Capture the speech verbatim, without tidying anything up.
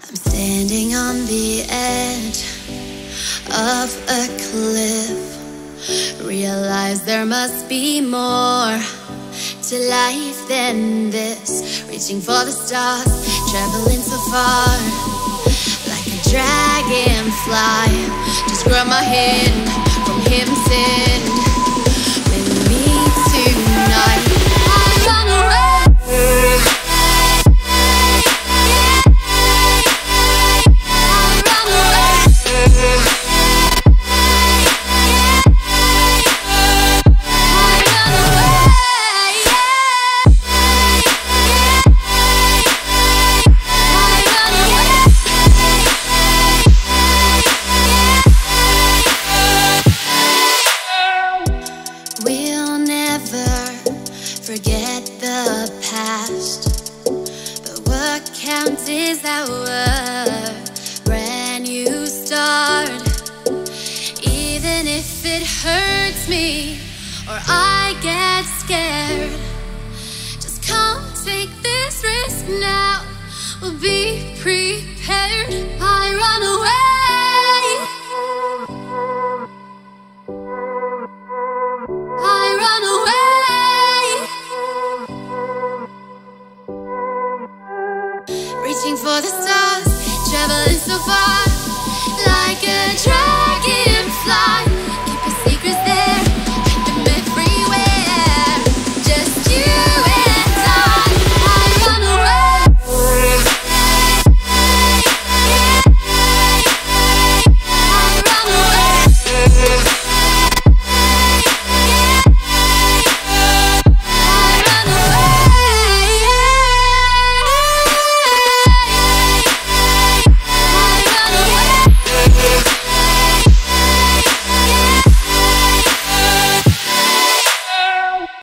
I'm standing on the edge of a cliff. Realize there must be more to life than this. Reaching for the stars, traveling so far, like a dragonfly. Just grab my hand from heaven's end. With me tonight, I run away. Forget the past, but what counts is our brand new start. Even if it hurts me or I get scared, just come take this risk now. We'll be prepared. I run away. I run away. Reaching for the stars, traveling so far, like a dragon.